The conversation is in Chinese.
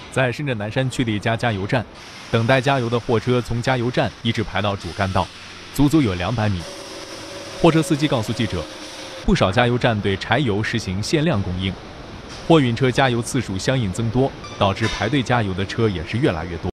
在深圳南山区的一家加油站，等待加油的货车从加油站一直排到主干道，足足有200米。货车司机告诉记者，不少加油站对柴油实行限量供应，货运车加油次数相应增多，导致排队加油的车也是越来越多。